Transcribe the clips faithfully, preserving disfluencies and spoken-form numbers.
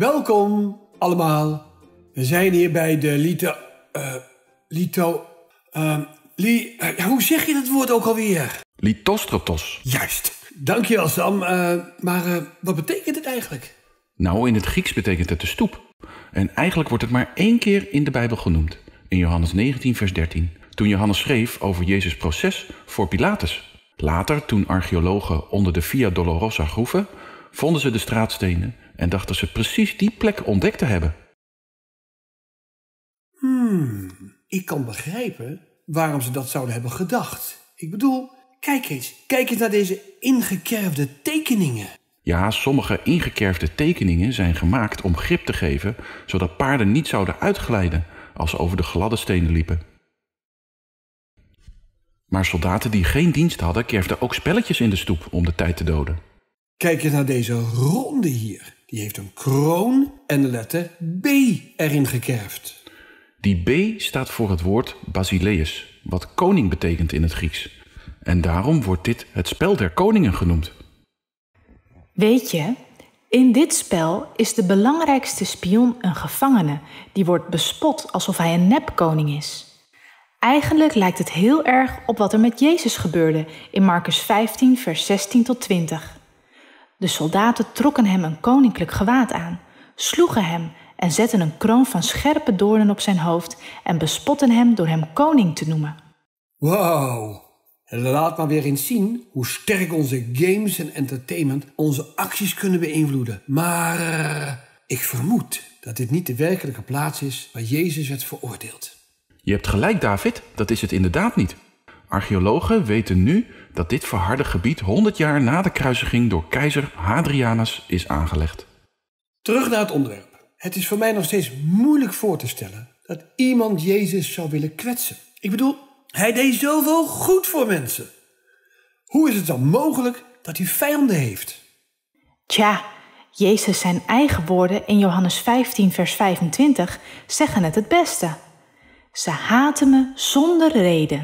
Welkom allemaal. We zijn hier bij de Lito... Uh, Lito... Uh, li, uh, hoe zeg je dat woord ook alweer? Litostrotos. Juist. Dankjewel Sam. Uh, maar uh, wat betekent het eigenlijk? Nou, in het Grieks betekent het de stoep. En eigenlijk wordt het maar één keer in de Bijbel genoemd. In Johannes negentien vers dertien. Toen Johannes schreef over Jezus' proces voor Pilatus. Later, toen archeologen onder de Via Dolorosa groeven, vonden ze de straatstenen en dachten ze precies die plek ontdekt te hebben. Hmm, ik kan begrijpen waarom ze dat zouden hebben gedacht. Ik bedoel, kijk eens, kijk eens naar deze ingekerfde tekeningen. Ja, sommige ingekerfde tekeningen zijn gemaakt om grip te geven, zodat paarden niet zouden uitglijden als ze over de gladde stenen liepen. Maar soldaten die geen dienst hadden, kerfden ook spelletjes in de stoep om de tijd te doden. Kijk eens naar deze ronde hier. Die heeft een kroon en de letter B erin gekerfd. Die B staat voor het woord basileus, wat koning betekent in het Grieks. En daarom wordt dit het spel der koningen genoemd. Weet je, in dit spel is de belangrijkste spion een gevangene die wordt bespot alsof hij een nepkoning is. Eigenlijk lijkt het heel erg op wat er met Jezus gebeurde in Marcus vijftien vers zestien tot twintig. De soldaten trokken hem een koninklijk gewaad aan, sloegen hem en zetten een kroon van scherpe doornen op zijn hoofd en bespotten hem door hem koning te noemen. Wauw! Laat maar weer eens zien hoe sterk onze games en entertainment onze acties kunnen beïnvloeden. Maar uh, ik vermoed dat dit niet de werkelijke plaats is waar Jezus werd veroordeeld. Je hebt gelijk, David, dat is het inderdaad niet. Archeologen weten nu dat dit verharde gebied honderd jaar na de kruisiging door keizer Hadrianus is aangelegd. Terug naar het onderwerp. Het is voor mij nog steeds moeilijk voor te stellen dat iemand Jezus zou willen kwetsen. Ik bedoel, hij deed zoveel goed voor mensen. Hoe is het dan mogelijk dat hij vijanden heeft? Tja, Jezus zijn eigen woorden in Johannes vijftien vers vijfentwintig zeggen het het beste. Ze haten me zonder reden.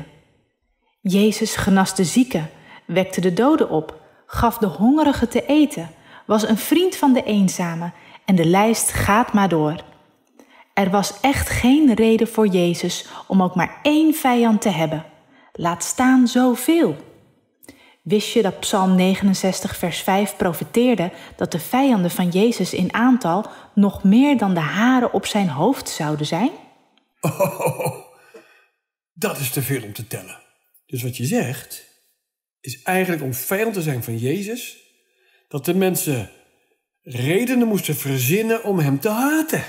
Jezus genas de zieken, wekte de doden op, gaf de hongerigen te eten, was een vriend van de eenzamen en de lijst gaat maar door. Er was echt geen reden voor Jezus om ook maar één vijand te hebben. Laat staan zoveel. Wist je dat Psalm negenenzestig vers vijf profeteerde dat de vijanden van Jezus in aantal nog meer dan de haren op zijn hoofd zouden zijn? Oh, dat is te veel om te tellen. Dus wat je zegt, is eigenlijk om vijand te zijn van Jezus, dat de mensen redenen moesten verzinnen om hem te haten.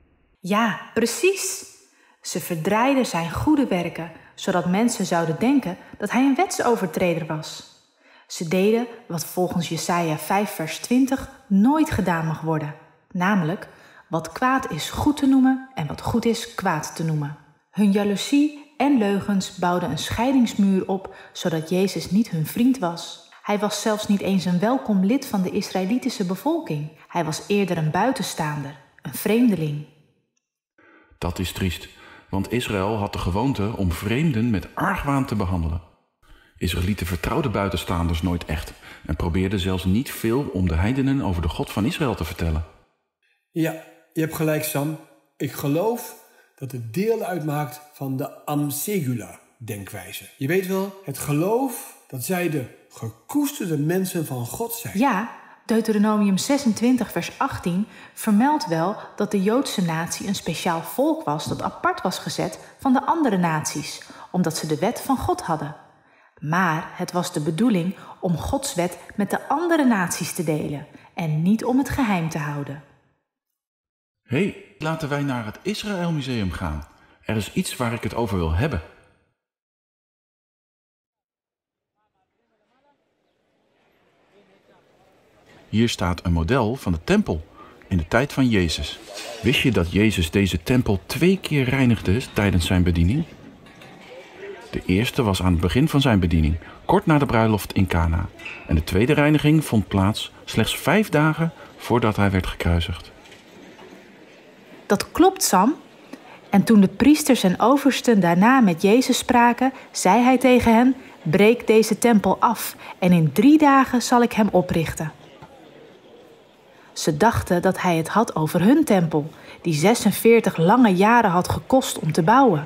Ja, precies. Ze verdraaiden zijn goede werken, zodat mensen zouden denken dat hij een wetsovertreder was. Ze deden wat volgens Jesaja vijf vers twintig nooit gedaan mag worden, namelijk wat kwaad is goed te noemen en wat goed is kwaad te noemen. Hun jaloezie en leugens bouwden een scheidingsmuur op, zodat Jezus niet hun vriend was. Hij was zelfs niet eens een welkom lid van de Israëlitische bevolking. Hij was eerder een buitenstaander, een vreemdeling. Dat is triest, want Israël had de gewoonte om vreemden met argwaan te behandelen. Israëlieten vertrouwden buitenstaanders nooit echt en probeerden zelfs niet veel om de heidenen over de God van Israël te vertellen. Ja, je hebt gelijk Sam. Ik geloof dat het deel uitmaakt van de Amsegula-denkwijze. Je weet wel, het geloof dat zij de gekoesterde mensen van God zijn. Ja, Deuteronomium zesentwintig vers achttien vermeldt wel dat de Joodse natie een speciaal volk was dat apart was gezet van de andere naties, omdat ze de wet van God hadden. Maar het was de bedoeling om Gods wet met de andere naties te delen en niet om het geheim te houden. Hé, hey, laten wij naar het Israël Museum gaan. Er is iets waar ik het over wil hebben. Hier staat een model van de tempel in de tijd van Jezus. Wist je dat Jezus deze tempel twee keer reinigde tijdens zijn bediening? De eerste was aan het begin van zijn bediening, kort na de bruiloft in Kana. En de tweede reiniging vond plaats slechts vijf dagen voordat hij werd gekruisigd. Dat klopt, Sam. En toen de priesters en oversten daarna met Jezus spraken, zei hij tegen hen: breek deze tempel af en in drie dagen zal ik hem oprichten. Ze dachten dat hij het had over hun tempel, die zesenveertig lange jaren had gekost om te bouwen.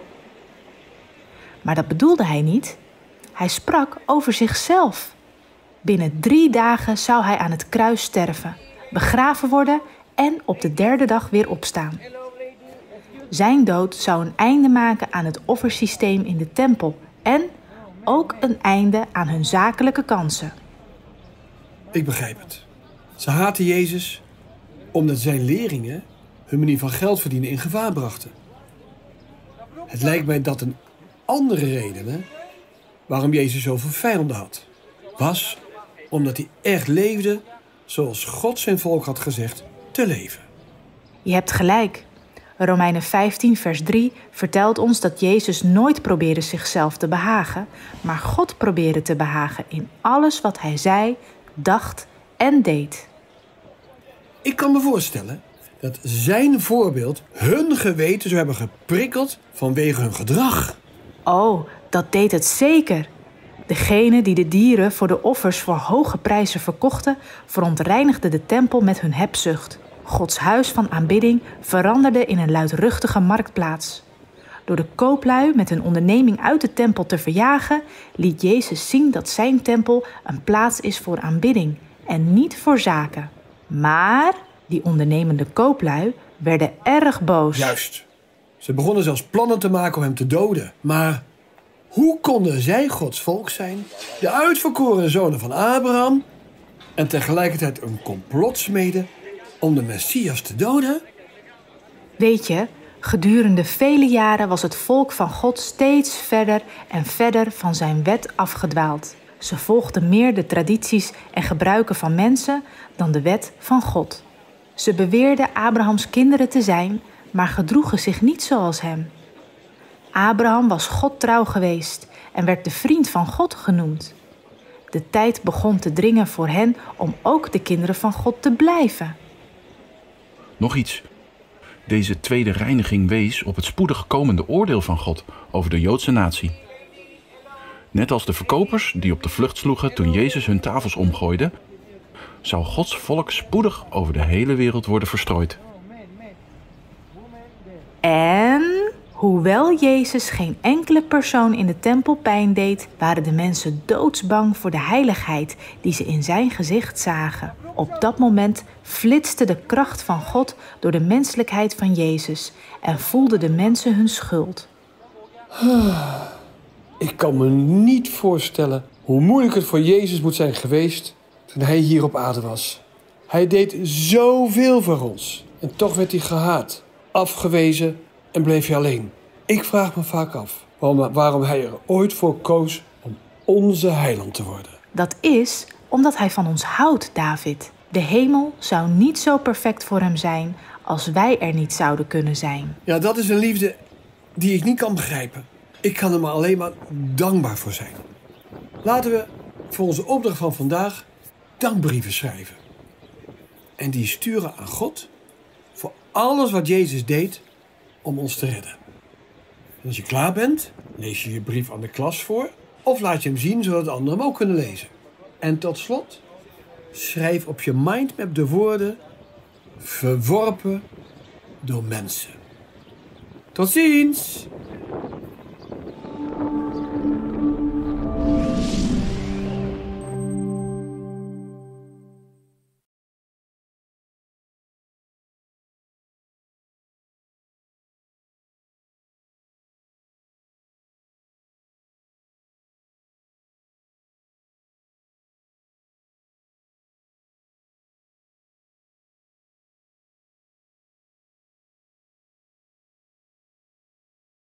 Maar dat bedoelde hij niet. Hij sprak over zichzelf. Binnen drie dagen zou hij aan het kruis sterven, begraven worden en op de derde dag weer opstaan. Zijn dood zou een einde maken aan het offersysteem in de tempel en ook een einde aan hun zakelijke kansen. Ik begrijp het. Ze haatten Jezus omdat zijn leerlingen hun manier van geld verdienen in gevaar brachten. Het lijkt mij dat een andere reden waarom Jezus zoveel vijanden had, was omdat hij echt leefde zoals God zijn volk had gezegd te leven. Je hebt gelijk. Romeinen vijftien vers drie vertelt ons dat Jezus nooit probeerde zichzelf te behagen, maar God probeerde te behagen in alles wat hij zei, dacht en deed. Ik kan me voorstellen dat zijn voorbeeld hun geweten zou hebben geprikkeld vanwege hun gedrag. Oh, dat deed het zeker. Degene die de dieren voor de offers voor hoge prijzen verkochten, verontreinigden de tempel met hun hebzucht. Gods huis van aanbidding veranderde in een luidruchtige marktplaats. Door de kooplui met hun onderneming uit de tempel te verjagen, liet Jezus zien dat zijn tempel een plaats is voor aanbidding en niet voor zaken. Maar die ondernemende kooplui werden erg boos. Juist. Ze begonnen zelfs plannen te maken om hem te doden. Maar hoe konden zij Gods volk zijn, de uitverkoren zonen van Abraham, en tegelijkertijd een complot smeden om de Messias te doden? Weet je, gedurende vele jaren was het volk van God steeds verder en verder van zijn wet afgedwaald. Ze volgden meer de tradities en gebruiken van mensen dan de wet van God. Ze beweerden Abrahams kinderen te zijn, maar gedroegen zich niet zoals hem. Abraham was God trouw geweest en werd de vriend van God genoemd. De tijd begon te dringen voor hen om ook de kinderen van God te blijven. Nog iets. Deze tweede reiniging wees op het spoedig komende oordeel van God over de Joodse natie. Net als de verkopers die op de vlucht sloegen toen Jezus hun tafels omgooide, zou Gods volk spoedig over de hele wereld worden verstrooid. En hoewel Jezus geen enkele persoon in de tempel pijn deed, waren de mensen doodsbang voor de heiligheid die ze in zijn gezicht zagen. Op dat moment flitste de kracht van God door de menselijkheid van Jezus en voelden de mensen hun schuld. Ik kan me niet voorstellen hoe moeilijk het voor Jezus moet zijn geweest toen hij hier op aarde was. Hij deed zoveel voor ons en toch werd hij gehaat, afgewezen en bleef hij alleen. Ik vraag me vaak af waarom, waarom hij er ooit voor koos om onze heiland te worden. Dat is omdat hij van ons houdt, David. De hemel zou niet zo perfect voor hem zijn als wij er niet zouden kunnen zijn. Ja, dat is een liefde die ik niet kan begrijpen. Ik kan er maar alleen maar dankbaar voor zijn. Laten we voor onze opdracht van vandaag dankbrieven schrijven. En die sturen aan God voor alles wat Jezus deed om ons te redden. En als je klaar bent, lees je je brief aan de klas voor of laat je hem zien zodat anderen hem ook kunnen lezen. En tot slot, schrijf op je mindmap de woorden verworpen door mensen. Tot ziens!